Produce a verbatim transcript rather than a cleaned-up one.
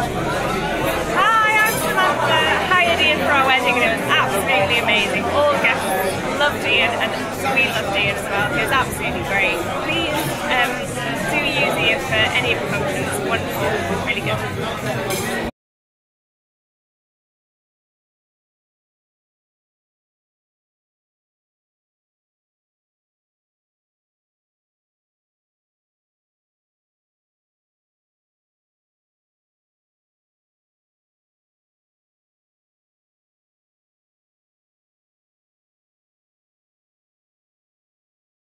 Hi, I'm Samantha. Hired Ian for our wedding and it was absolutely amazing. All guests loved Ian and we loved Ian as well. It was absolutely great. Please um, do use Ian for any of the functions. Wonderful, really good.